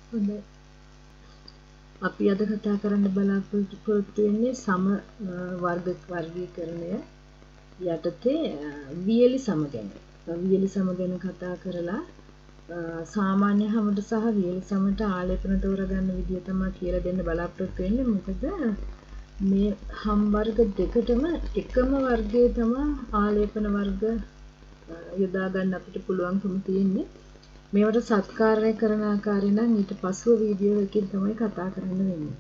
හොඳයි. අපි අද කතා කරන්න බලාපොරොත්තු වෙන්නේ සම වර්ගීකරණය යටතේ වියලි සම ගැන. වියලි සම ගැන කතා කරලා සාමාන්‍ය හැමට සහ වියලි සමට ආලේපන තෝරගන්න විදිය තමයි කියලා දෙන්න බලාපොරොත්තු වෙන්නේ. මොකද මේ හම් වර්ග දෙකටම එකම වර්ගයේ තමයි ආලේපන වර්ග යොදා ගන්න අපිට පුළුවන්කම තියෙන්නේ. මේවට සත්කාරය කරන ආකාරය නම් ඊට පස්ව වීඩියෝ එකකින් තමයි කතා කරන්න වෙන්නේ.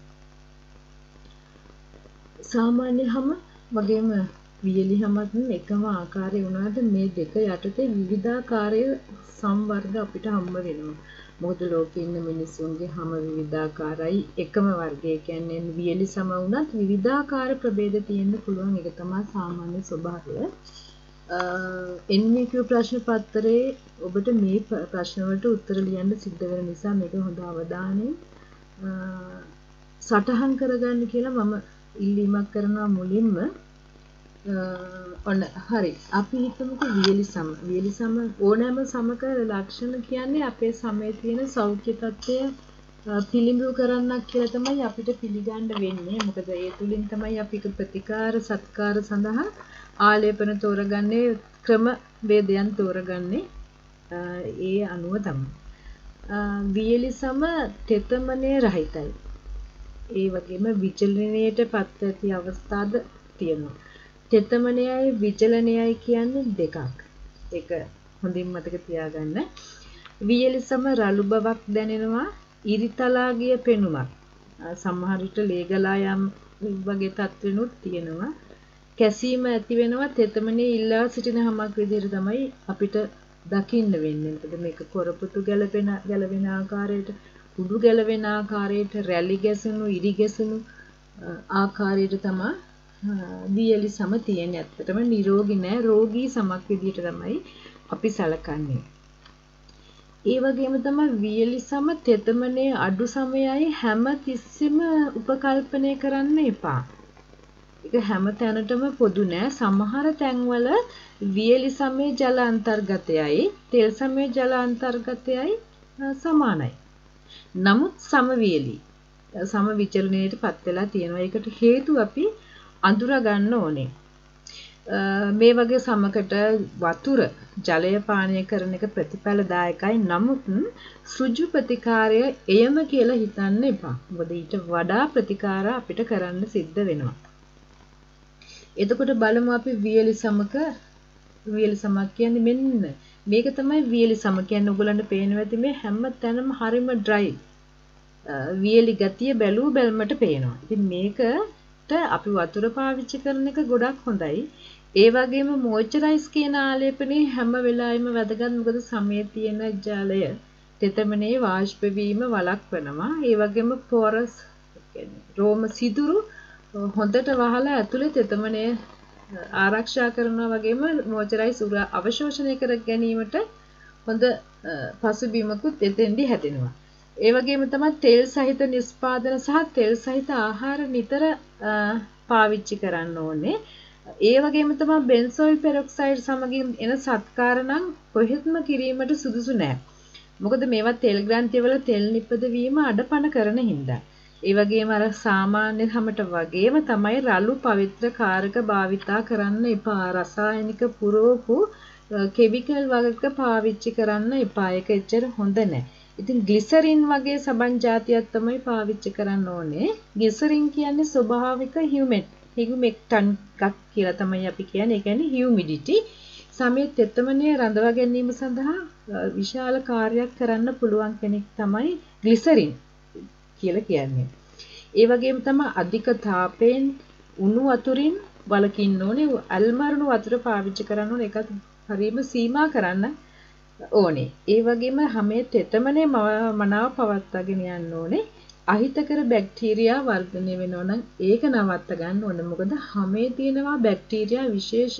සාමාන්‍ය හැම වගේම වියලි හැමත් එකම ආකාරය වුණාට මේ දෙක යටතේ විවිධාකාරයේ සම්වර්ග අපිට හම්බ වෙනවා. මොකද ලෝකේ ඉන්න මිනිස්සුන්ගේ හැම විවිධාකාරයි එකම වර්ගය කියන්නේ වියලි සම වුණත් විවිධාකාර ප්‍රභේද තියෙන්න පුළුවන්. ඒක තමයි සාමාන්‍ය ස්වභාවය. NVQ ප්‍රශ්න පත්‍රයේ ඔබට මේ ප්‍රශ්න වලට උත්තර ලියන්න සිද්ධ වෙන නිසා මේක හොඳ අවධානයෙන් සටහන් කරගන්න කියලා මම ඉල්ලීමක් කරනවා මුලින්ම. ඔන්න හරි. අපි හිතමුකෝ වියලි සම. වියලි සම ඕනෑම සමක ලක්ෂණ කියන්නේ අපේ සමයේ තියෙන සෞඛ්‍ය තත්ත්වය පිළිඹු කරන්නක් කියලා තමයි අපිට පිළිගන්න වෙන්නේ. මොකද ඒ තුලින් තමයි අපි ප්‍රතිකාර සත්කාර සඳහා ආලේපන තෝරගන්නේ ක්‍රම වේදයන් තෝරගන්නේ ඒ අනුව තමයි. වියලි සම තෙතමනය රහිතයි. ඒ වගේම විචලනයට පත් ඇති අවස්ථාද තියෙනවා. තෙතමනයයි විචලනයයි කියන්නේ දෙකක්. ඒක හොඳින් මතක තියාගන්න. වියලි සම රළු බවක් දැනෙනවා, ඉරිතලාගිය පෙනුමක්. සමහර විට ලේගලා යම් වගේ තත්වෙනුත් තියෙනවා. කැසීම ඇති වෙනවා. තෙතමනේ ඉල්ලා සිටින හැමක් විදිහට තමයි අපිට දකින්න වෙන්නේ. මොකද මේක කොරපුතු ගැලවෙන ආකාරයට, උඩු ගැලවෙන ආකාරයට, රැලි ගැසුණු, ඉරි ගැසුණු ආකාරයට තමයි වියලි සම තියෙන්නේ. ඇත්තටම නිරෝගී නෑ, රෝගී සමක් විදිහට තමයි අපි සලකන්නේ. ඒ වගේම තමයි වියලි සම තෙතමනේ අඩු සමයයි හැම තිස්සෙම උපකල්පනය කරන්න එපා. ඒක හැම තැනටම පොදු නෑ. සමහර තැන්වල වියලි සමේ ජල අන්තර්ගතයයි තෙල් සමේ ජල අන්තර්ගතයයි සමානයි. නමුත් සම වියලි සම විචලනයේට පත් වෙලා තියෙනවා. ඒකට හේතු අපි අඳුර ගන්න ඕනේ. මේ වගේ සමකට වතුර ජලය පානය කරන එක ප්‍රතිඵලදායකයි. නමුත් සෘජු ප්‍රතිකාරය එයම කියලා හිතන්න එපා. මොකද ඊට වඩා ප්‍රතිකාර අපිට කරන්න සිද්ධ වෙනවා. එතකොට බලමු අපි වියලි සමක් කියන්නේ මෙන්න මේක තමයි වියලි සම කියන්නේ. ඔයගලන්ට පේනවා ඇති මේ හැම තැනම හරිම ඩ්‍රයි වියලි ගතිය බැලුමට පේනවා. ඉතින් මේකට අපි වතුර පාවිච්චි කරන එක ගොඩක් හොඳයි. ඒ වගේම මොයිස්චරයිස් කියන ආලේපනේ හැම වෙලාවෙම වැදගත්. මොකද සමයේ තියෙන ජලය තෙතමනේ වාෂ්ප වීම වළක්වනවා. ඒ වගේම පොරස් කියන්නේ රෝම සිදුරු හොඳට වහලා ඇතුලේ තෙතමනේ ආරක්ෂා කරනවා. වගේම මොයිස්චරයිස් අවශෝෂණය කර ගැනීමට හොඳ පසුබිමකුත් එතෙන්දී හැදෙනවා. ඒ වගේම තමයි තෙල් සහිත නිෂ්පාදන සහ තෙල් සහිත ආහාර නිතර පාවිච්චි කරන්න ඕනේ. ඒ වගේම තමයි බෙන්සෝයිල් පෙරොක්සයිඩ් සමගින් එන සත්කාර නම් කොහෙත්ම කිරීමට සුදුසු නෑ. මොකද මේවා තෙල් ග්‍රන්ථිවල තෙල් නිපදවීම අඩපණ කරන හින්දා. ඒ වගේම අර සාමාන්‍ය හැමට වගේම තමයි රළු පවිත්‍ර කාරක භාවිතා කරන්න එපා. රසායනික පුරෝපු කෙමිකල් වර්ග පාවිච්චි කරන්න එපා. ඒක එච්චර හොඳ නෑ. ඉතින් ග්ලිසරින් වගේ සබන් જાතියක් තමයි පාවිච්චි කරන්න ඕනේ. ග්ලිසරින් කියන්නේ ස්වභාවික හියුමෙක්ටන් එකක් කියලා තමයි අපි කියන්නේ. ඒ කියන්නේ හියුමිඩිටි. සමයේ තෙතමනය රඳවා ගැනීම සඳහා විශාල කාර්යයක් කරන්න පුළුවන් කෙනෙක් තමයි ග්ලිසරින් කියලා කියන්නේ. ඒ වගේම තමයි අධික තාපයෙන් උණු වතුරින් වළකින්න ඕනේ. අල්මරුණු වතුර පාවිච්චි කරන්න ඕනේ. ඒකත් හරියම සීමා කරන්න ඕනේ. ඒ වගේම හැමේ තෙතමනේ මනාව පවත්වාගෙන යන්න ඕනේ. අහිතකර බැක්ටීරියා වර්ධනය වෙනවා නම් ඒක නවත්ත ගන්න ඕනේ. මොකද හැමේ තියෙනවා බැක්ටීරියා විශේෂ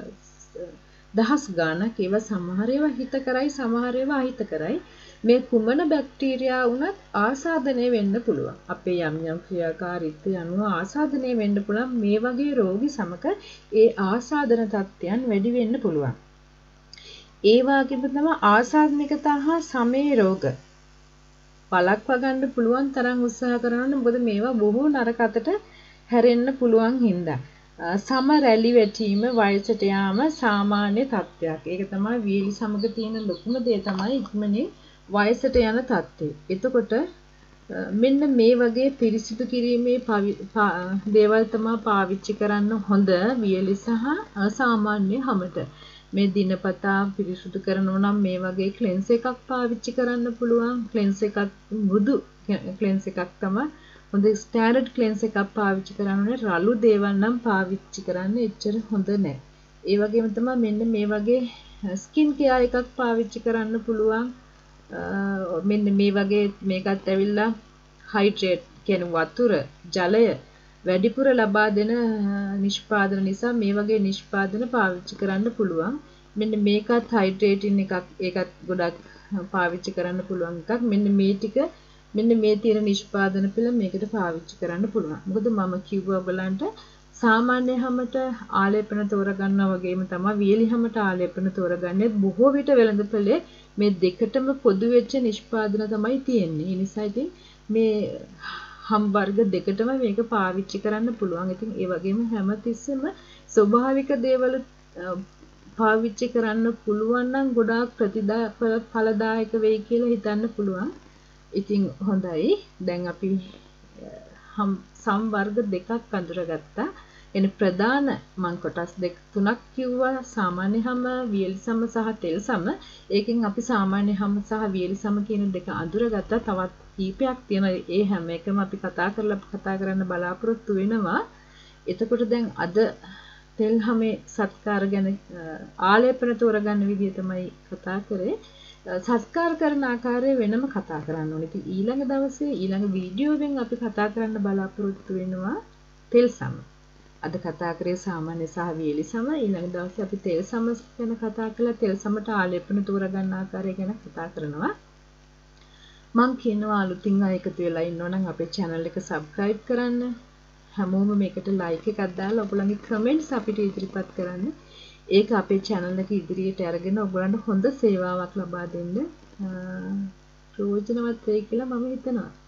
දහස් ගාණක්. ඒවා සමහර ඒවා හිතකරයි සමහර ඒවා අහිතකරයි. මේ කුමන බැක්ටීරියා වුණත් ආසාදනය වෙන්න පුළුවන්. අපේ යම් යම් ක්‍රියාකාරීත්වය අනුව ආසාදනය වෙන්න පුළුවන්. මේ වගේ රෝගී සමක ඒ ආසාදන තත්ත්වයන් වැඩි වෙන්න පුළුවන්. ඒ වගේම තමයි ආසාදනිකතා හා සමේ රෝග වළක්වා ගන්න පුළුවන් තරම් උත්සාහ කරනවා. මොකද මේවා බොහෝ නරක අතට හැරෙන්න පුළුවන් හින්දා. සම රැලි වැටීම වයසට යාම සාමාන්‍ය තත්ත්වයක්. ඒක තමයි වියලි සමග තියෙන ලොකුම දේ තමයි ඉක්මනින් වයසට යන තත්ත්වය. එතකොට මෙන්න මේ වගේ පිරිසිදු කිරීමේ දේවල් තමයි පාවිච්චි කරන්න හොඳ වියලි සහ සාමාන්‍ය හැමත. මේ දිනපතා පිරිසිදු කරනවා නම් මේ වගේ ක්ලෙන්ස් එකක් පාවිච්චි කරන්න පුළුවන්. ක්ලෙන්ස් එකක් මෘදු ක්ලෙන්ස් එකක් තමයි හොඳ ස්ටෑන්ඩඩ් ක්ලෙන්ස් එකක් පාවිච්චි කරන්නේ. රළු දේවල් නම් පාවිච්චි කරන්න එච්චර හොඳ නැහැ. ඒ වගේම තමයි මෙන්න මේ වගේ ස්කින් කෙයාර් එකක් පාවිච්චි කරන්න පුළුවන්. මෙන්න මේ වගේ මේකත් ඇවිල්ලා හයිඩ්‍රේට් කියන වතුර ජලය වැඩිපුර ලබා දෙන නිෂ්පාදන නිසා මේ වගේ නිෂ්පාදන පාවිච්චි කරන්න පුළුවන්. මෙන්න මේකත් හයිඩ්‍රේටින් එකක්. ඒකත් ගොඩක් පාවිච්චි කරන්න පුළුවන් එකක්. මෙන්න මේ ටික මෙන්න මේ තියෙන නිෂ්පාදන පිළ මේකට පාවිච්චි කරන්න පුළුවන්. මොකද මම කිව්වා ඔයගලන්ට සාමාන්‍ය හැමත ආලේපන තෝරගන්නා වගේම තමයි වියලි හැමත ආලේපන තෝරගන්නේ. බොහෝ විට වෙළඳපොලේ මේ දෙකටම පොදු වෙච්ච නිෂ්පාදන තමයි තියෙන්නේ. ඒ නිසා ඉතින් මේ හම් වර්ග දෙකටම මේක පාවිච්චි කරන්න පුළුවන්. ඉතින් ඒ වගේම හැමතිස්සෙම ස්වභාවික දේවල් පාවිච්චි කරන්න පුළුවන් නම් ගොඩාක් ප්‍රතිඵලදායක වෙයි කියලා හිතන්න පුළුවන්. ඉතින් හොඳයි. දැන් අපි සම් වර්ග දෙකක් අඳුරගත්තා. එන ප්‍රධාන මං කොටස් තුනක් කිව්වා. සාමාන්‍ය හැම, වියලි සම සහ තෙල් සම. ඒකෙන් අපි සාමාන්‍ය හැම සහ වියලි සම කියන දෙක අඳුරගත්තා. තවත් කීපයක් තියෙනවා. ඒ හැම එකම අපි කතා කරන්න බලාපොරොත්තු වෙනවා. එතකොට දැන් අද තෙල් හැමේ සත්කාර ගැන ආලේපන තෝරගන්න විදිය තමයි කතා කරේ. සත්කාර කරන ආකාරය වෙනම කතා කරන්න ඕනේ. ඉතින් ඊළඟ දවසේ ඊළඟ වීඩියෝවෙන් අපි කතා කරන්න බලාපොරොත්තු වෙනවා තෙල් සම. අද කතා කරේ සාමාන්‍ය සහ වියලි සම. ඊළඟ දවසේ අපි තෙල් සම ගැන කතා කළා. තෙල් සමට ආලේපන තෝරගන්න ආකාරය ගැන කතා කරනවා. මම කියනවා අලුතින් අය එකතු වෙලා ඉන්නවනම් අපේ channel එක subscribe කරන්න. හැමෝම මේකට like එකක් දාලා ඔයගොල්ලන්ගේ comments අපිට ඉදිරිපත් කරන්න. ඒක අපේ channel එක ඉදිරියට අරගෙන ඔයගොල්ලන්ට හොඳ සේවාවක් ලබා දෙන්න ප්‍රයෝජනවත් වෙයි කියලා මම හිතනවා.